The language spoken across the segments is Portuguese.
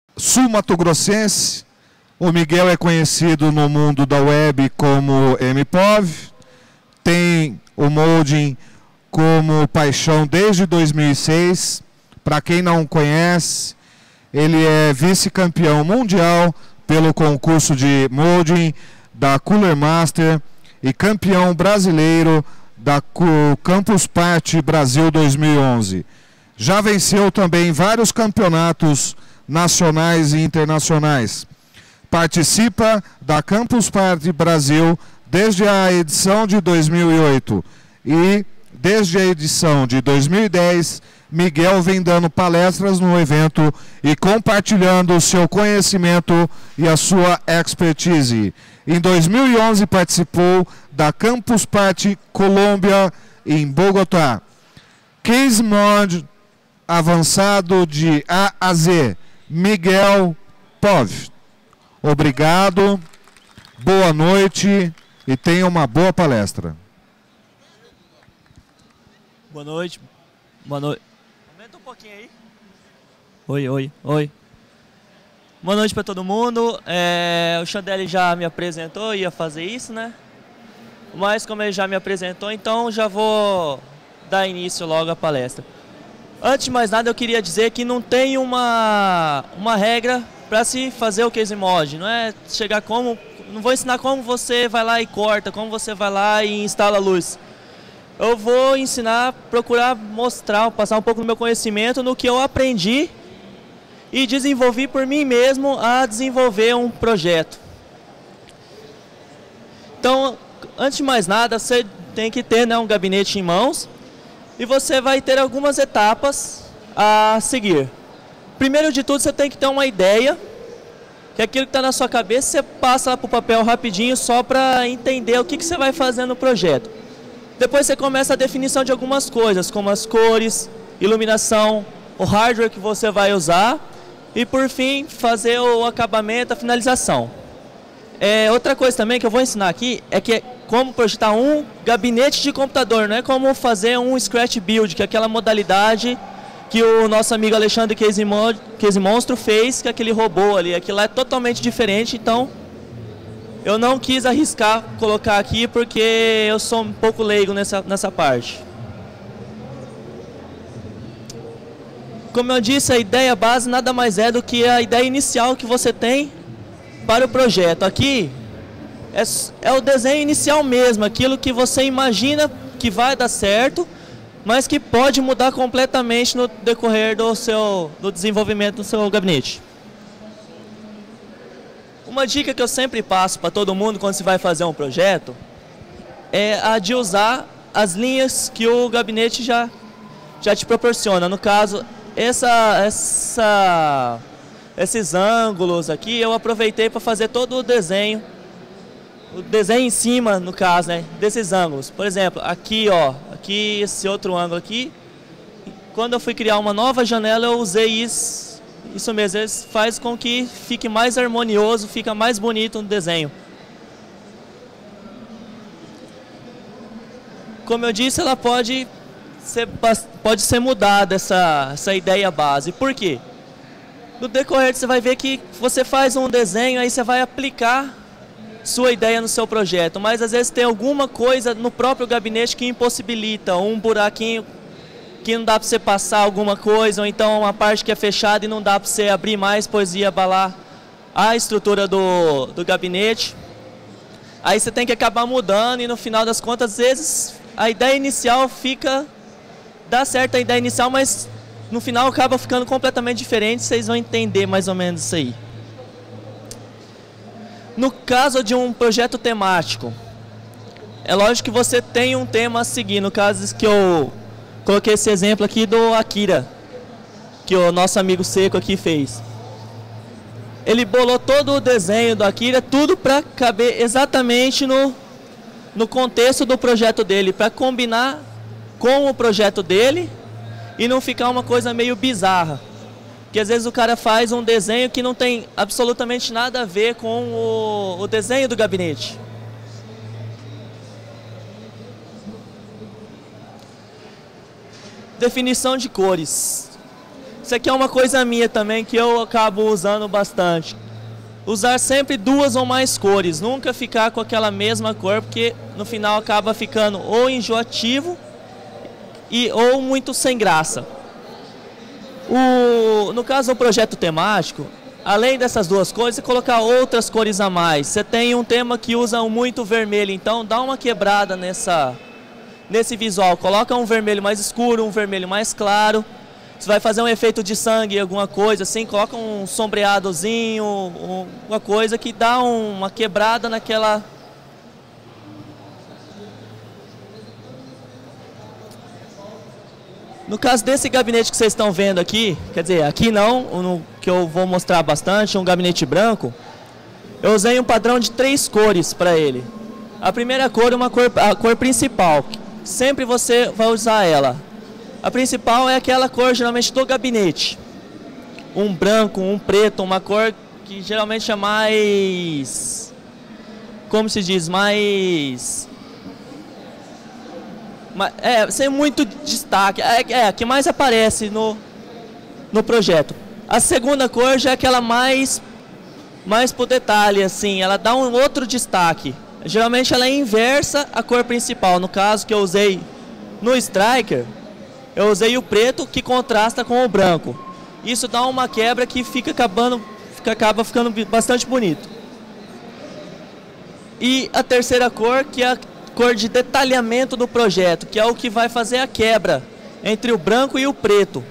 sul-mato-grossense. O Miguel é conhecido no mundo da web como MPOV. Tem o molding como paixão desde 2006. Para quem não conhece, ele é vice-campeão mundial pelo concurso de molding da Cooler Master e campeão brasileiro da Campus Party Brasil 2011. Já venceu também vários campeonatos nacionais e internacionais. Participa da Campus Party Brasil desde a edição de 2008 e desde a edição de 2010, Miguel vem dando palestras no evento e compartilhando o seu conhecimento e a sua expertise. Em 2011 participou da Campus Party Colômbia em Bogotá. Case Mod avançado de A a Z, Miguel Pov. Obrigado, boa noite e tenha uma boa palestra. Boa noite. Boa noite. Aumenta um pouquinho aí. Oi. Boa noite para todo mundo. O Chandelle já me apresentou, ia fazer isso, né? Mas como ele já me apresentou, então já vou dar início logo à palestra. Antes de mais nada, eu queria dizer que não tem uma regra para se fazer o case mod. Não é chegar como... Não vou ensinar como você vai lá e corta, como você vai lá e instala a luz. Eu vou ensinar, procurar mostrar, passar um pouco do meu conhecimento no que eu aprendi e desenvolvi por mim mesmo a desenvolver um projeto. Então, antes de mais nada, você tem que ter, né, um gabinete em mãos e você vai ter algumas etapas a seguir. Primeiro de tudo, você tem que ter uma ideia, que aquilo que está na sua cabeça, você passa para o papel rapidinho só para entender o que você vai fazer no projeto. Depois você começa a definição de algumas coisas, como as cores, iluminação, o hardware que você vai usar e, por fim, fazer o acabamento, a finalização. Outra coisa também que eu vou ensinar aqui é que como projetar um gabinete de computador, não é como fazer um Scratch Build, que é aquela modalidade que o nosso amigo Alexandre Case Monstro fez, que é aquele robô ali. Aquilo lá é totalmente diferente, então eu não quis arriscar colocar aqui porque eu sou um pouco leigo nessa parte. Como eu disse, a ideia base nada mais é do que a ideia inicial que você tem para o projeto. Aqui é o desenho inicial mesmo, aquilo que você imagina que vai dar certo, mas que pode mudar completamente no decorrer do desenvolvimento do seu gabinete. Uma dica que eu sempre passo para todo mundo quando se vai fazer um projeto é a de usar as linhas que o gabinete já te proporciona. No caso, esses ângulos aqui eu aproveitei para fazer todo o desenho em cima, no caso, né, desses ângulos. Por exemplo, aqui, ó, aqui esse outro ângulo aqui, quando eu fui criar uma nova janela eu usei isso mesmo, isso faz com que fique mais harmonioso, fica mais bonito no desenho. Como eu disse, ela pode ser mudada, essa ideia base. Por quê? No decorrer você vai ver que você faz um desenho, aí você vai aplicar sua ideia no seu projeto, mas às vezes tem alguma coisa no próprio gabinete que impossibilita, um buraquinho que não dá para você passar alguma coisa, ou então uma parte que é fechada e não dá para você abrir mais, pois ia abalar a estrutura do gabinete. Aí você tem que acabar mudando e no final das contas, às vezes, a ideia inicial dá certo a ideia inicial, mas no final acaba ficando completamente diferente, vocês vão entender mais ou menos isso aí. No caso de um projeto temático, é lógico que você tem um tema a seguir. No caso que eu coloquei esse exemplo aqui do Akira, que o nosso amigo Seco aqui fez. Ele bolou todo o desenho do Akira, tudo para caber exatamente no contexto do projeto dele, para combinar com o projeto dele e não ficar uma coisa meio bizarra. Porque às vezes o cara faz um desenho que não tem absolutamente nada a ver com o desenho do gabinete. Definição de cores. Isso aqui é uma coisa minha também que eu acabo usando bastante. Usar sempre 2 ou mais cores, nunca ficar com aquela mesma cor, porque no final acaba ficando ou enjoativo ou muito sem graça. No caso do projeto temático, além dessas 2 cores, você colocar outras cores a mais. Você tem um tema que usa muito vermelho, então dá uma quebrada nesse visual. Coloca um vermelho mais escuro, um vermelho mais claro. Você vai fazer um efeito de sangue, alguma coisa assim, coloca um sombreadozinho, uma coisa que dá uma quebrada naquela... No caso desse gabinete que vocês estão vendo aqui, quer dizer, aqui não, que eu vou mostrar bastante, um gabinete branco, eu usei um padrão de 3 cores para ele. A primeira cor é a cor principal, sempre você vai usar ela. A principal é aquela cor geralmente do gabinete. Um branco, um preto, uma cor que geralmente é mais... Como se diz? Sem muito destaque. É a que mais aparece no projeto. A segunda cor já é aquela mais pro detalhe, assim. Ela dá um outro destaque. Geralmente ela é inversa à cor principal. No caso que eu usei no Striker, eu usei o preto que contrasta com o branco. Isso dá uma quebra que acaba ficando bastante bonito. E a terceira cor, que é a cor de detalhamento do projeto, que é o que vai fazer a quebra entre o branco e o preto.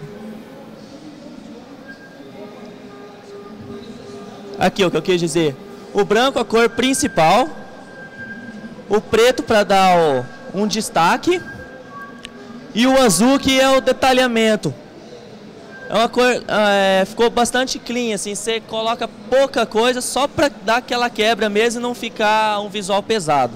Aqui o que eu quis dizer. O branco a cor principal, o preto para dar um destaque, e o azul que é o detalhamento. É uma cor, ficou bastante clean, assim, você coloca pouca coisa só para dar aquela quebra mesmo e não ficar um visual pesado.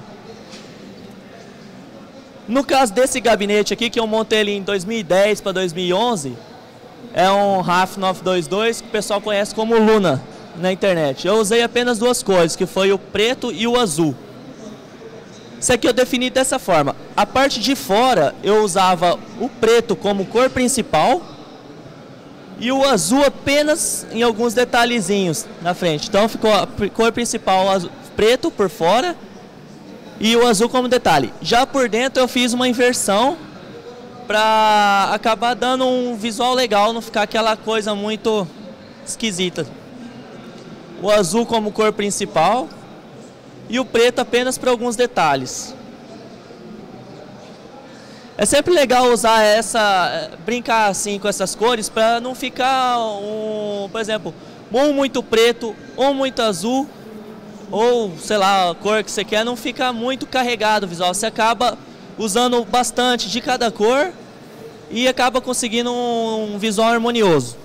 No caso desse gabinete aqui, que eu montei ele em 2010 para 2011, é um RAF 922 que o pessoal conhece como Luna na internet. Eu usei apenas 2 cores, que foi o preto e o azul. Isso aqui eu defini dessa forma. A parte de fora eu usava o preto como cor principal e o azul apenas em alguns detalhezinhos na frente. Então ficou a cor principal azul, preto por fora e o azul como detalhe. Já por dentro eu fiz uma inversão para acabar dando um visual legal, não ficar aquela coisa muito esquisita. O azul como cor principal e o preto apenas para alguns detalhes. É sempre legal usar brincar assim com essas cores para não ficar por exemplo, um muito preto ou muito azul, ou sei lá, a cor que você quer, não fica muito carregado o visual. Você acaba usando bastante de cada cor e acaba conseguindo um visual harmonioso.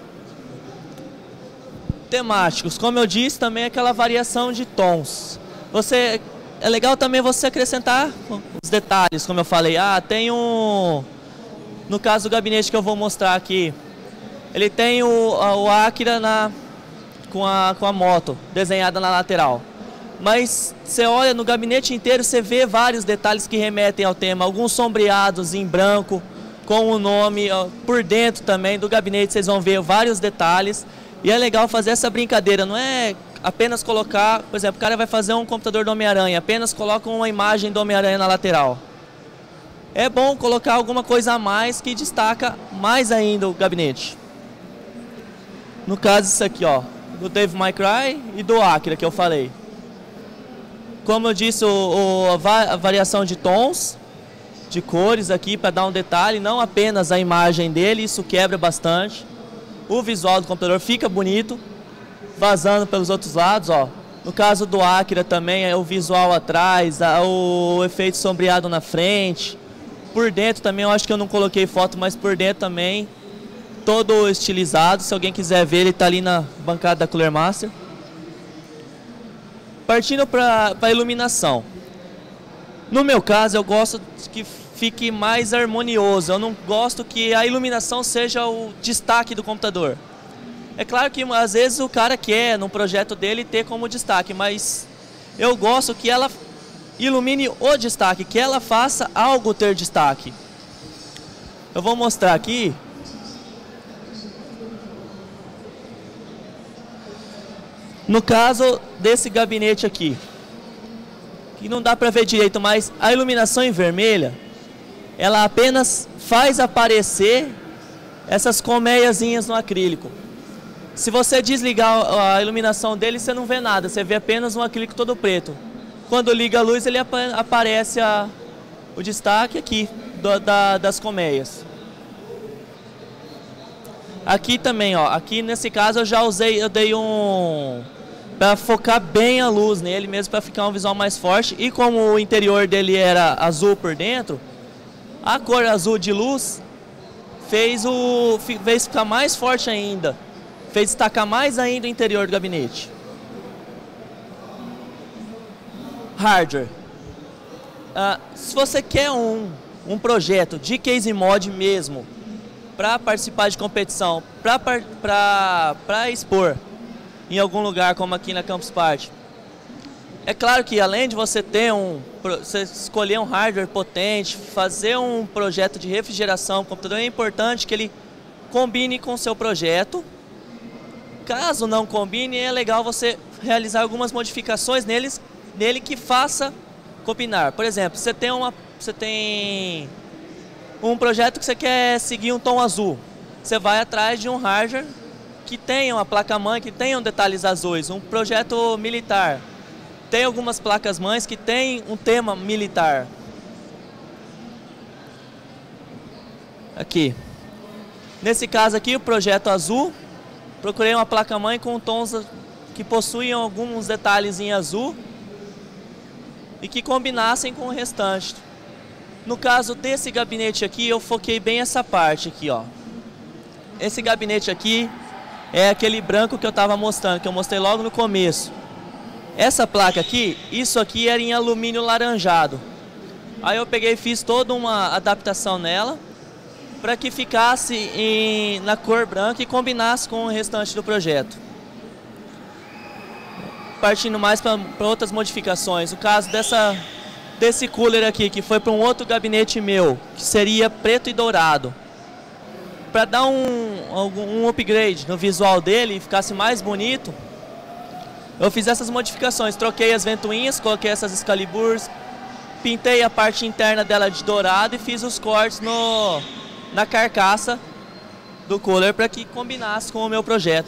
Temáticos, como eu disse, também é aquela variação de tons. É legal também você acrescentar os detalhes, como eu falei. Tem no caso do gabinete que eu vou mostrar aqui, ele tem o Akira com a moto desenhada na lateral. Mas você olha no gabinete inteiro, você vê vários detalhes que remetem ao tema. Alguns sombreados em branco, com o nome. Por dentro também do gabinete vocês vão ver vários detalhes. E é legal fazer essa brincadeira, não é apenas colocar, por exemplo, o cara vai fazer um computador do Homem-Aranha, apenas coloca uma imagem do Homem-Aranha na lateral. É bom colocar alguma coisa a mais que destaca mais ainda o gabinete. No caso isso aqui, do Devil May Cry e do Akira que eu falei. Como eu disse, a variação de tons, de cores aqui para dar um detalhe, não apenas a imagem dele, isso quebra bastante. O visual do computador fica bonito, vazando pelos outros lados, No caso do Akira também é o visual atrás, o efeito sombreado na frente. Por dentro também, eu acho que eu não coloquei foto, mas por dentro também, todo estilizado. Se alguém quiser ver, ele está ali na bancada da Cooler Master. Partindo para a iluminação. No meu caso, eu gosto que fique mais harmonioso. Eu não gosto que a iluminação seja o destaque do computador. É claro que às vezes o cara quer, no projeto dele, ter como destaque, mas eu gosto que ela ilumine o destaque, que ela faça algo ter destaque. Eu vou mostrar aqui. No caso desse gabinete aqui, que não dá para ver direito, mas a iluminação em vermelha, ela apenas faz aparecer essas colmeiazinhas no acrílico. Se você desligar a iluminação dele, você não vê nada, você vê apenas um acrílico todo preto. Quando liga a luz, ele aparece o destaque aqui das colmeias. Aqui também, ó, aqui nesse caso eu dei para focar bem a luz nele mesmo, para ficar um visual mais forte. E como o interior dele era azul por dentro, a cor azul de luz fez ficar mais forte ainda, fez destacar mais ainda o interior do gabinete. Hardware. Se você quer um projeto de case mod mesmo, para participar de competição, para expor em algum lugar como aqui na Campus Party, é claro que além de você você escolher um hardware potente, fazer um projeto de refrigeração do computador, é importante que ele combine com o seu projeto. Caso não combine, é legal você realizar algumas modificações nele que faça combinar. Por exemplo, você tem um projeto que você quer seguir um tom azul. Você vai atrás de um hardware que tenha uma placa-mãe, que tenha detalhes azuis. Um projeto militar. Tem algumas placas-mães que tem um tema militar. Aqui. Nesse caso aqui, o projeto azul. Procurei uma placa-mãe com tons que possuem alguns detalhes em azul e que combinassem com o restante. No caso desse gabinete aqui, eu foquei bem essa parte aqui, ó. Esse gabinete aqui é aquele branco que eu estava mostrando, que eu mostrei logo no começo. Essa placa aqui, isso aqui era em alumínio laranjado. Aí eu peguei e fiz toda uma adaptação nela para que ficasse na cor branca e combinasse com o restante do projeto. Partindo mais para outras modificações, o caso desse cooler aqui, que foi para um outro gabinete meu, que seria preto e dourado. Para dar um upgrade no visual dele e ficasse mais bonito, eu fiz essas modificações. Troquei as ventoinhas, coloquei essas Excaliburs, pintei a parte interna dela de dourado e fiz os cortes na carcaça do cooler para que combinasse com o meu projeto.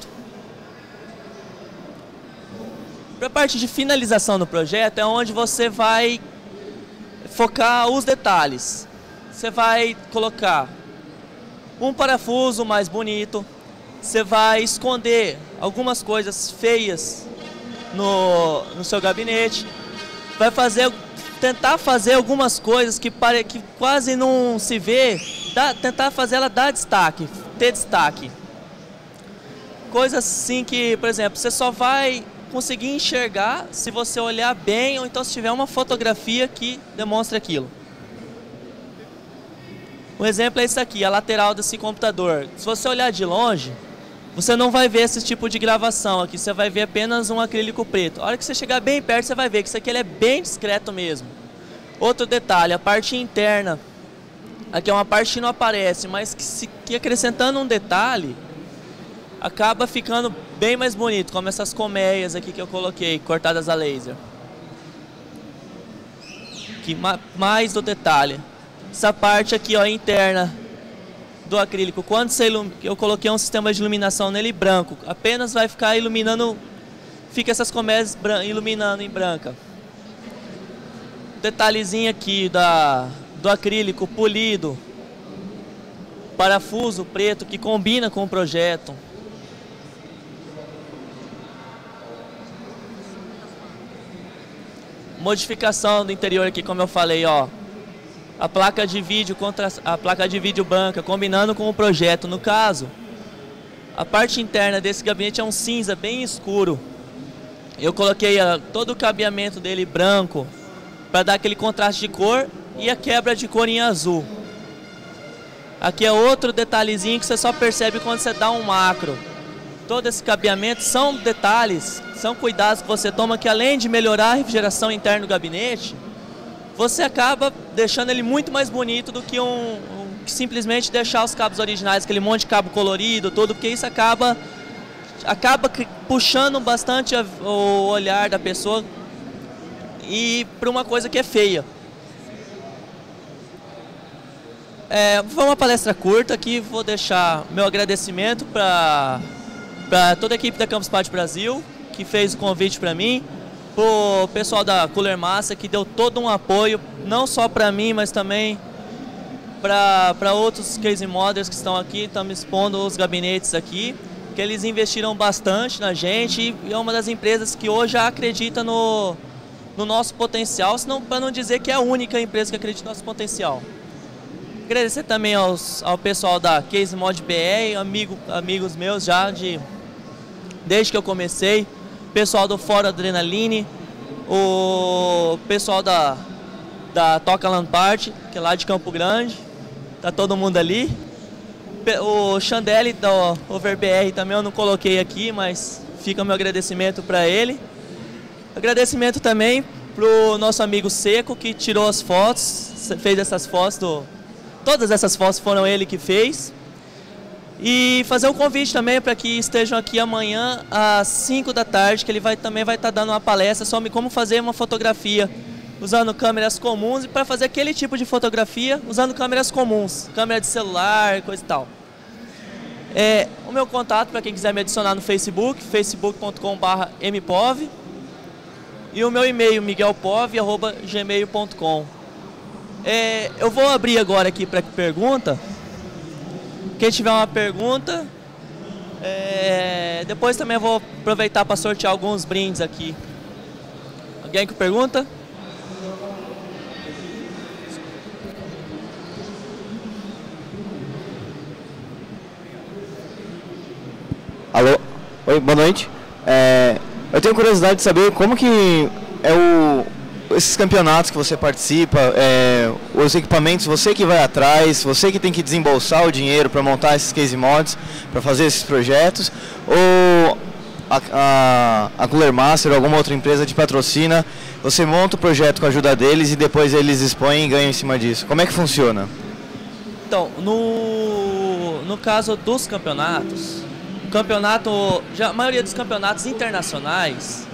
Para a parte de finalização do projeto é onde você vai focar os detalhes. Você vai colocar um parafuso mais bonito, você vai esconder algumas coisas feias no seu gabinete, vai tentar fazer algumas coisas que quase não se vê, tentar fazer ela dar destaque, ter destaque. Coisas assim que, por exemplo, você só vai conseguir enxergar se você olhar bem ou então se tiver uma fotografia que demonstre aquilo. Um exemplo é isso aqui, a lateral desse computador. Se você olhar de longe, você não vai ver esse tipo de gravação aqui, você vai ver apenas um acrílico preto. A hora que você chegar bem perto, você vai ver que isso aqui ele é bem discreto mesmo. Outro detalhe, a parte interna. Aqui é uma parte que não aparece, mas que acrescentando um detalhe, acaba ficando bem mais bonito, como essas colmeias aqui que eu coloquei, cortadas a laser. Aqui, mais do detalhe. Essa parte aqui, ó, interna do acrílico, quando eu coloquei um sistema de iluminação nele branco, apenas vai ficar iluminando, fica essas colmeias iluminando em branca. Detalhezinho aqui do acrílico polido, parafuso preto que combina com o projeto. Modificação do interior aqui, como eu falei, ó. A placa de vídeo contra a placa de vídeo branca, combinando com o projeto. No caso, a parte interna desse gabinete é um cinza bem escuro. Eu coloquei todo o cabeamento dele branco para dar aquele contraste de cor e a quebra de cor em azul. Aqui é outro detalhezinho que você só percebe quando você dá um macro. Todo esse cabeamento são detalhes, são cuidados que você toma que além de melhorar a refrigeração interna do gabinete, você acaba deixando ele muito mais bonito do que simplesmente deixar os cabos originais, aquele monte de cabo colorido, tudo, porque isso acaba acaba puxando bastante o olhar da pessoa e para uma coisa que é feia. Foi uma palestra curta aqui, vou deixar meu agradecimento para toda a equipe da Campus Party Brasil, que fez o convite para mim, o pessoal da Cooler Master, que deu todo um apoio, não só para mim, mas também para outros case modders que estão aqui, estamos expondo os gabinetes aqui, que eles investiram bastante na gente e é uma das empresas que hoje acredita no nosso potencial, para não dizer que é a única empresa que acredita no nosso potencial. Agradecer também ao pessoal da Case Mod BR, amigos meus já desde que eu comecei, pessoal do Fórum Adrenaline, o pessoal da Toca Land Party, que é lá de Campo Grande, tá todo mundo ali. O Chandelle do OverBR também eu não coloquei aqui, mas fica o meu agradecimento para ele. Agradecimento também pro nosso amigo Seco, que tirou as fotos, fez essas fotos todas essas fotos foram ele que fez. E fazer um convite também para que estejam aqui amanhã às 5 da tarde, que ele também vai estar dando uma palestra sobre como fazer uma fotografia usando câmeras comuns e para fazer aquele tipo de fotografia usando câmeras comuns, câmera de celular, coisa e tal. O meu contato para quem quiser me adicionar no Facebook, facebook.com/mpov, e o meu e-mail miguelpov@gmail.com. Eu vou abrir agora aqui para pergunta. Quem tiver uma pergunta, depois também eu vou aproveitar para sortear alguns brindes aqui. Alguém com pergunta? Alô? Oi, boa noite. Eu tenho curiosidade de saber como que esses campeonatos que você participa, os equipamentos, você que vai atrás, você que tem que desembolsar o dinheiro para montar esses case mods, para fazer esses projetos, ou a Cooler Master ou alguma outra empresa te patrocina, você monta o projeto com a ajuda deles e depois eles expõem e ganham em cima disso. Como é que funciona? Então, no caso dos campeonatos, a maioria dos campeonatos internacionais,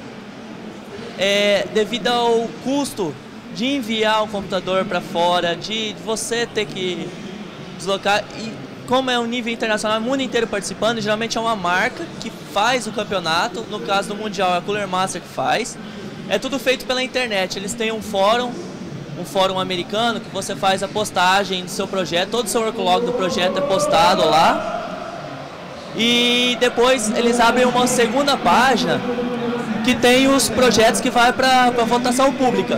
devido ao custo de enviar o computador para fora, de você ter que deslocar, e como é um nível internacional, o mundo inteiro participando, geralmente é uma marca que faz o campeonato, no caso do Mundial é a Cooler Master que faz, é tudo feito pela internet, eles têm um fórum americano que você faz a postagem do seu projeto, todo o seu worklog do projeto é postado lá, e depois eles abrem uma segunda página que tem os projetos que vai para votação pública.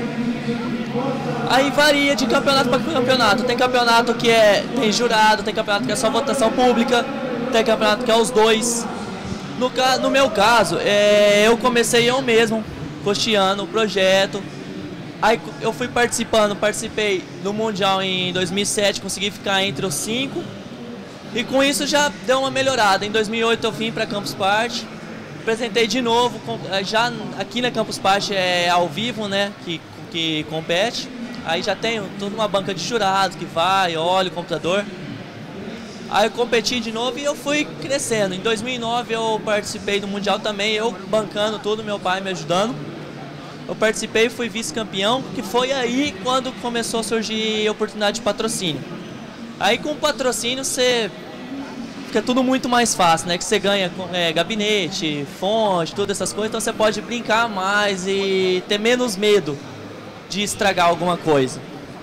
Aí varia de campeonato para campeonato. Tem campeonato que tem jurado, tem campeonato que é só votação pública, tem campeonato que é os dois. No meu caso, eu comecei eu mesmo, custeando o projeto. Aí eu participei do Mundial em 2007, consegui ficar entre os 5. E com isso já deu uma melhorada. Em 2008 eu vim para Campus Party. Apresentei de novo, já aqui na Campus Party é ao vivo, né, que compete. Aí já tenho toda uma banca de jurados que vai, olha o computador. Aí eu competi de novo e eu fui crescendo. Em 2009 eu participei do Mundial também, eu bancando tudo, meu pai me ajudando. Eu participei e fui vice-campeão, que foi aí quando começou a surgir a oportunidade de patrocínio. Aí com o patrocínio fica tudo muito mais fácil, né? Que você ganha gabinete, fonte, todas essas coisas, então você pode brincar mais e ter menos medo de estragar alguma coisa.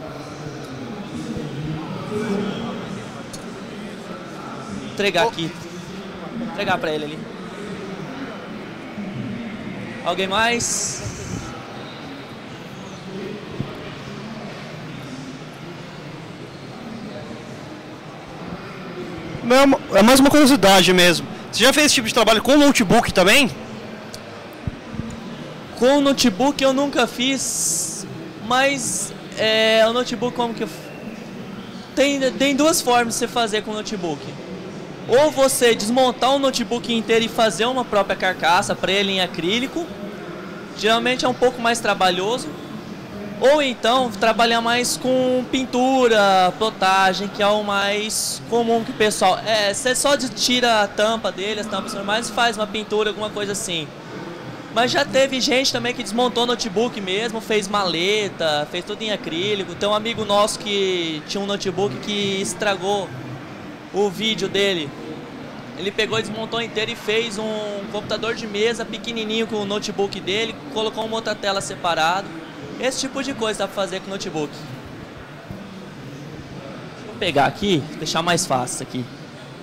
Entregar aqui. Entregar pra ele ali. Alguém mais? É mais uma curiosidade mesmo. Você já fez esse tipo de trabalho com notebook também? Com notebook eu nunca fiz, mas o notebook como que tem duas formas de você fazer com o notebook. Ou você desmontar o notebook inteiro e fazer uma própria carcaça para ele em acrílico, geralmente é um pouco mais trabalhoso. Ou então trabalhar mais com pintura, plotagem, que é o mais comum que o pessoal... Você só tira a tampa dele, as tampas normais, e faz uma pintura, alguma coisa assim. Mas já teve gente também que desmontou notebook mesmo, fez maleta, fez tudo em acrílico. Tem um amigo nosso que tinha um notebook que estragou o vídeo dele. Ele pegou e desmontou inteiro e fez um computador de mesa pequenininho com o notebook dele, colocou uma outra tela separada. Esse tipo de coisa dá pra fazer com o notebook. Vou pegar aqui, deixar mais fácil isso aqui.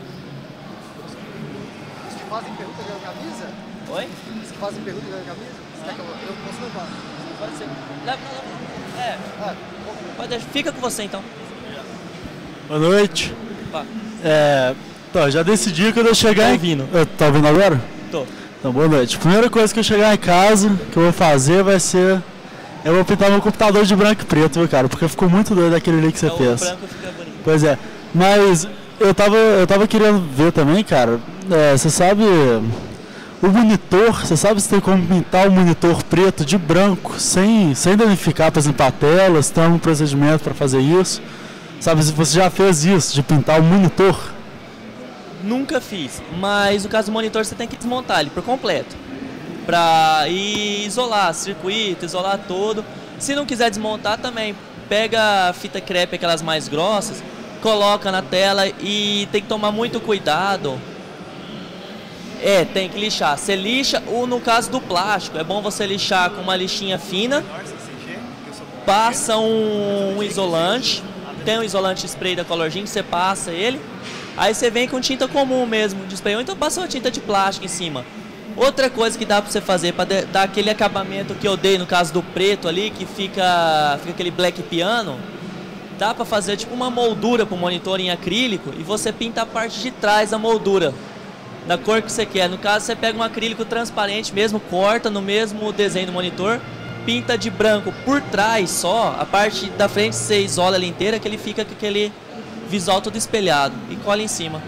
Os que fazem pergunta ganham camisa? Oi? Os que fazem pergunta ganham camisa? Você quer que eu posso levar? Pode ser. Leva. Pode deixar. Fica com você então. Boa noite. Vá. Já decidi que eu vou chegar Tô ouvindo. Tá ouvindo agora? Tô. Então, boa noite. Primeira coisa que eu chegar em casa, que eu vou fazer vai ser... Eu vou pintar meu computador de branco e preto, viu, cara? Porque ficou muito doido aquele ali que você fez. O branco fica bonito. Pois é. Mas eu tava querendo ver também, cara. Você sabe... O monitor, você sabe se tem como pintar o monitor preto de branco, sem danificar, por exemplo, a tela, se tem algum procedimento para fazer isso? Sabe se você já fez isso, de pintar o monitor? Nunca fiz, mas no caso do monitor você tem que desmontar ele por completo. Pra isolar circuito, isolar todo. Se não quiser desmontar também, pega a fita crepe, aquelas mais grossas, coloca na tela e tem que tomar muito cuidado. Tem que lixar. Você lixa, ou no caso do plástico, é bom você lixar com uma lixinha fina. Passa um isolante, tem um isolante spray da Colorgen, você passa ele. Aí você vem com tinta comum mesmo de spray, ou então passa uma tinta de plástico em cima. Outra coisa que dá pra você fazer, para dar aquele acabamento que eu dei no caso do preto ali, que fica aquele black piano, dá pra fazer tipo uma moldura pro monitor em acrílico e você pinta a parte de trás da moldura, da cor que você quer. No caso você pega um acrílico transparente mesmo, corta no mesmo desenho do monitor, pinta de branco por trás só, a parte da frente você isola ela inteira, que ele fica com aquele visual todo espelhado e cola em cima.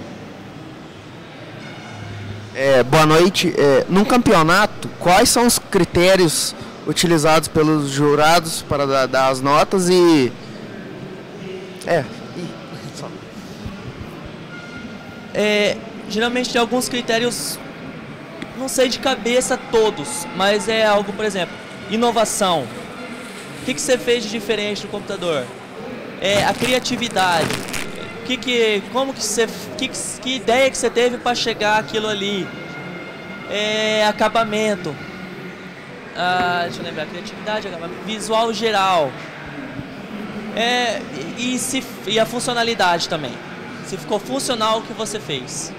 Boa noite. Num campeonato, quais são os critérios utilizados pelos jurados para dar as notas geralmente tem alguns critérios, não sei de cabeça todos, mas é algo, por exemplo, inovação. O que você fez de diferente no computador? A criatividade. Que ideia que você teve para chegar aquilo ali? Acabamento. Deixa eu lembrar, criatividade, acabamento, visual geral. E a funcionalidade também. Se ficou funcional o que você fez.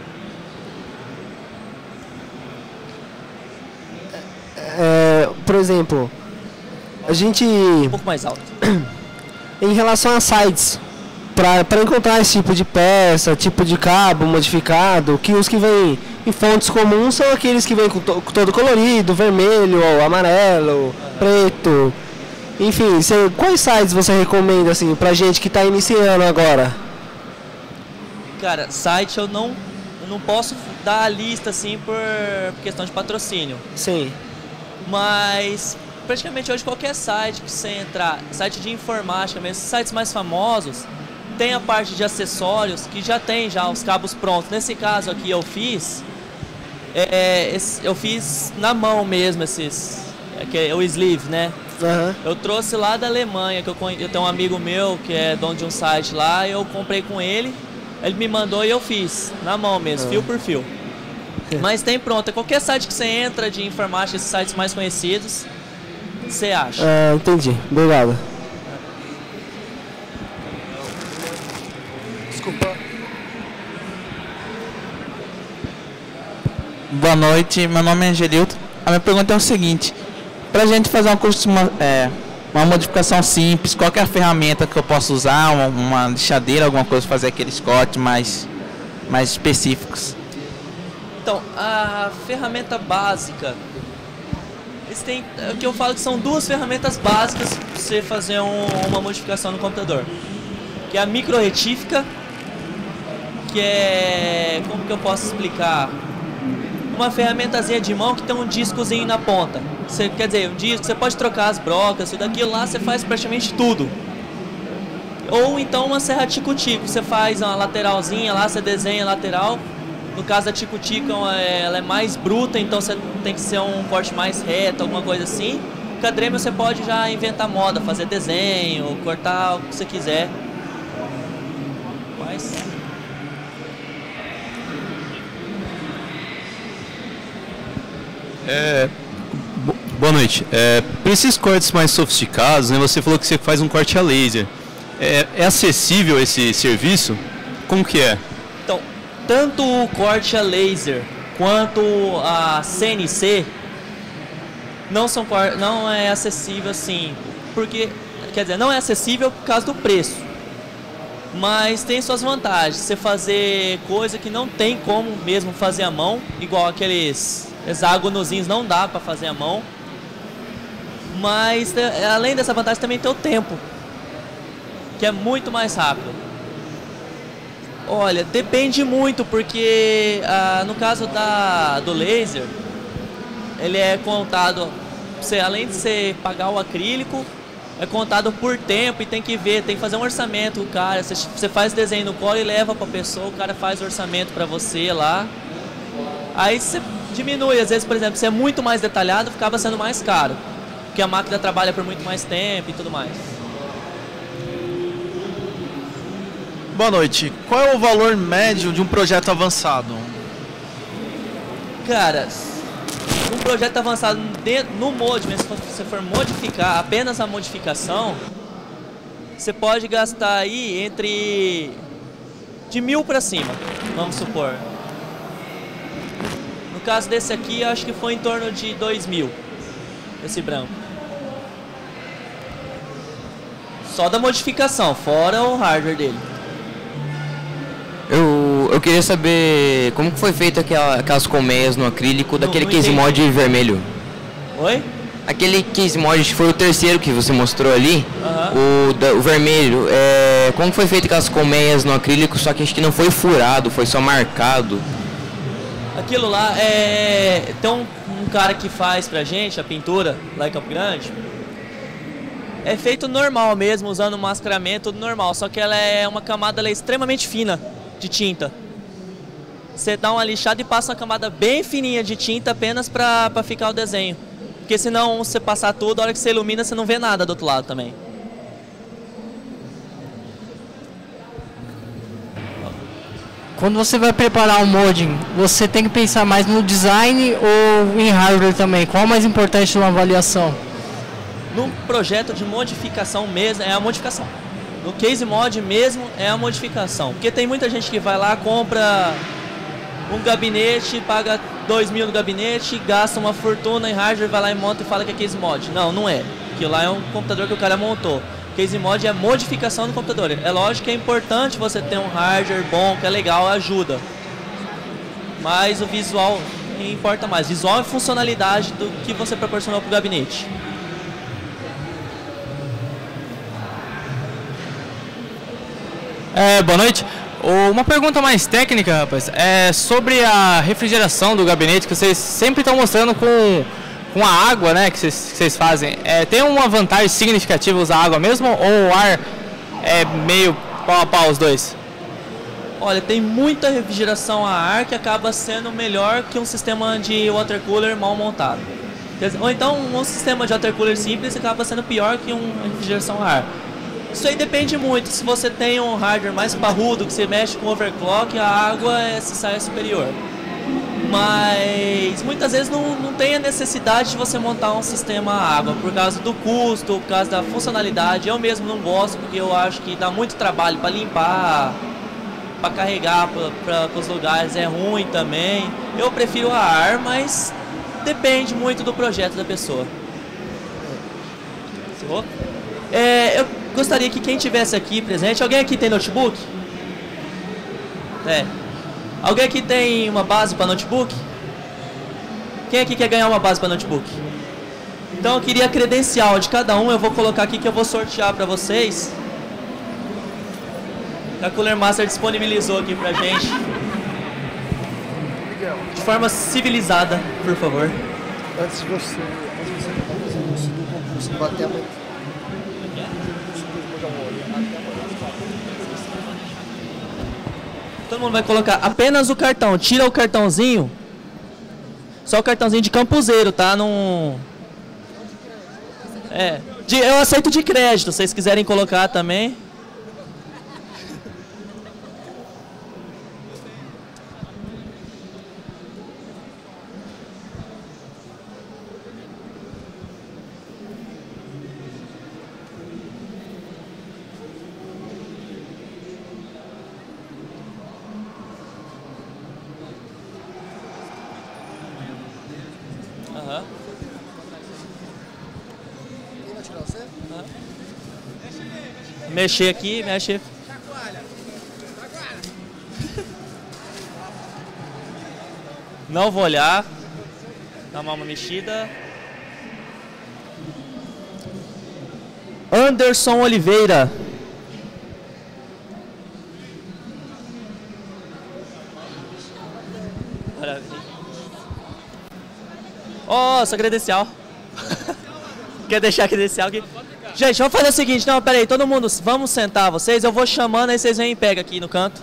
Por exemplo, a gente... Um pouco mais alto. Em relação a sites, para encontrar esse tipo de peça, tipo de cabo modificado, que os que vêm em fontes comuns são aqueles que vêm com todo colorido, vermelho, amarelo, preto. Enfim, quais sites você recomenda assim, pra gente que está iniciando agora? Cara, site eu não posso dar a lista assim por questão de patrocínio. Sim. Mas praticamente hoje qualquer site que você entrar, site de informática mesmo, sites mais famosos, tem a parte de acessórios que já tem os cabos prontos. Nesse caso aqui eu fiz na mão mesmo o sleeve, né? Uhum. Eu trouxe lá da Alemanha, eu tenho um amigo meu que é dono de um site lá, eu comprei com ele me mandou e eu fiz na mão mesmo, fio por fio. Mas tem pronto, qualquer site que você entra de informática, esses sites mais conhecidos, você acha. Entendi, obrigado. Desculpa. Boa noite, meu nome é Angelilton. A minha pergunta é o seguinte: pra gente fazer uma modificação simples, qual que é a ferramenta que eu posso usar, uma lixadeira, alguma coisa, fazer aqueles cortes mais específicos? Então, a ferramenta básica, o que eu falo que são duas ferramentas básicas para você fazer uma modificação no computador, que é a microretífica, que é, como que eu posso explicar? uma ferramentazinha de mão que tem um discozinho na ponta. Quer dizer, um disco, você pode trocar as brocas, tudo aquilo lá, você faz praticamente tudo. Ou então uma serra tico-tico, você faz uma lateralzinha lá, você desenha a lateral. No caso da tico-tico, ela é mais bruta, então você tem que ser um corte mais reto, alguma coisa assim. Com a Dremel você pode já inventar moda, fazer desenho, cortar o que você quiser. Mas... Boa noite. Para esses cortes mais sofisticados, né, você falou que você faz um corte a laser. É acessível esse serviço? Como que é? Então, tanto o corte a laser quanto a CNC não é acessível assim, porque, quer dizer, não é acessível por causa do preço, mas tem suas vantagens. Você fazer coisa que não tem como mesmo fazer à mão, igual aqueles hexágonozinhos não dá para fazer à mão, mas além dessa vantagem também tem o tempo, que é muito mais rápido. Olha, depende muito, porque no caso do laser, ele é contado, além de você pagar o acrílico, é contado por tempo e tem que ver, tem que fazer um orçamento, o cara, você faz desenho no colo e leva para a pessoa, o cara faz o orçamento para você lá, aí você diminui, às vezes, por exemplo, se é muito mais detalhado, acaba sendo mais caro, porque a máquina trabalha por muito mais tempo e tudo mais. Boa noite. Qual é o valor médio de um projeto avançado? Cara, um projeto avançado no mod, se você for modificar, apenas a modificação, você pode gastar aí de 1.000 para cima, vamos supor. No caso desse aqui, eu acho que foi em torno de 2.000, esse branco. Só da modificação, fora o hardware dele. Eu queria saber como que foi feito aquelas colmeias no acrílico daquele case mod vermelho. Oi? Aquele case mod foi o terceiro que você mostrou ali, o vermelho. Como foi feito aquelas colmeias no acrílico, só que acho que não foi furado, foi só marcado. Aquilo lá, tem um cara que faz pra gente a pintura lá em Campo Grande. É feito normal mesmo, usando mascaramento, tudo normal, só que ela é uma camada extremamente fina de tinta. Você dá uma lixada e passa uma camada bem fininha de tinta apenas para ficar o desenho. Porque senão você passar tudo, a hora que você ilumina, você não vê nada do outro lado também. Quando você vai preparar um modding, você tem que pensar mais no design ou em hardware também? Qual é o mais importante numa avaliação? Num projeto de modificação mesmo, é a modificação. No case mod mesmo, é a modificação. Porque tem muita gente que vai lá, compra um gabinete, paga 2.000 no gabinete, gasta uma fortuna em hardware, vai lá e monta e fala que é case mod. Não, não é. Aquilo lá é um computador que o cara montou. Case mod é a modificação do computador. É lógico que é importante você ter um hardware bom, que é legal, ajuda. Mas o visual importa mais. Visual e funcionalidade do que você proporcionou para o gabinete. Boa noite. Uma pergunta mais técnica, rapaz, sobre a refrigeração do gabinete, que vocês sempre estão mostrando com a água, né, que vocês fazem. Tem uma vantagem significativa usar água mesmo, ou o ar é meio pau a pau os dois? Olha, tem muita refrigeração a ar que acaba sendo melhor que um sistema de water cooler mal montado. Ou então um sistema de water cooler simples acaba sendo pior que uma refrigeração a ar. Isso aí depende muito. Se você tem um hardware mais parrudo, que você mexe com overclock, a água se sai superior. Mas muitas vezes não tem a necessidade de você montar um sistema a água, por causa do custo, por causa da funcionalidade. Eu mesmo não gosto, porque eu acho que dá muito trabalho para limpar, para carregar para os lugares, é ruim também. Eu prefiro a ar, mas depende muito do projeto da pessoa. Eu gostaria que quem tivesse aqui presente, alguém aqui tem notebook? Alguém aqui tem uma base para notebook? Quem aqui quer ganhar uma base para notebook? Então eu queria a credencial de cada um, eu vou colocar aqui que eu vou sortear para vocês. A Cooler Master disponibilizou aqui pra gente. Miguel. De forma civilizada, por favor. Antes de você fazer isso do concurso, bater a mãe. Todo mundo vai colocar apenas o cartão. Tira o cartãozinho. Só o cartãozinho de campuseiro, tá? Não... eu aceito de crédito, se vocês quiserem colocar também. Mexer aqui, mexe. Não vou olhar. Dá uma mexida. Anderson Oliveira. Ó, sua credencial. Quer deixar a credencial aqui? Gente, vamos fazer o seguinte, não, peraí, todo mundo, vamos sentar vocês, eu vou chamando, aí vocês vêm e pegam aqui no canto.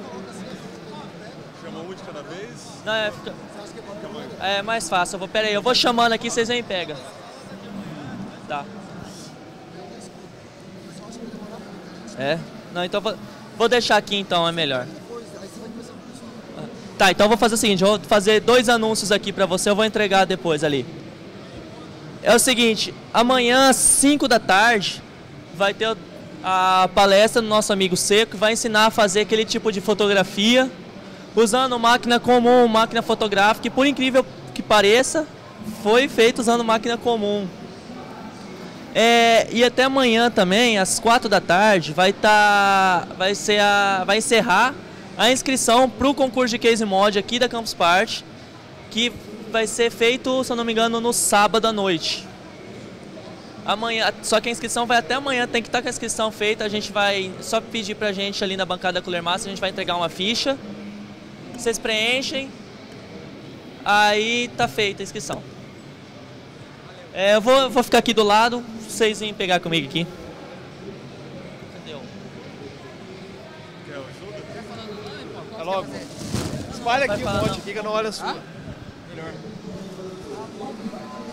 Chama um de cada vez? Não, é mais fácil, peraí, eu vou chamando aqui, vocês vêm e pegam. Tá. Não, então vou deixar aqui então, é melhor. Tá, então eu vou fazer o seguinte, eu vou fazer 2 anúncios aqui pra você, eu vou entregar depois ali. É o seguinte, amanhã às 5 da tarde vai ter a palestra do nosso amigo Seco, que vai ensinar a fazer aquele tipo de fotografia usando máquina comum, máquina fotográfica, e por incrível que pareça, foi feito usando máquina comum. E até amanhã também, às 4 da tarde, vai encerrar a inscrição para o concurso de Case Mod aqui da Campus Party, que vai ser feito, se eu não me engano, no sábado à noite. Amanhã, só que a inscrição vai até amanhã, tem que estar com a inscrição feita, a gente vai só pedir pra gente ali na bancada da Cooler Master, a gente vai entregar uma ficha, vocês preenchem, aí tá feita a inscrição. Eu vou ficar aqui do lado, vocês vêm pegar comigo aqui. Cadê o? Quer ajuda? É logo. Espalha aqui o monte aqui que eu não olho a sua. Melhor.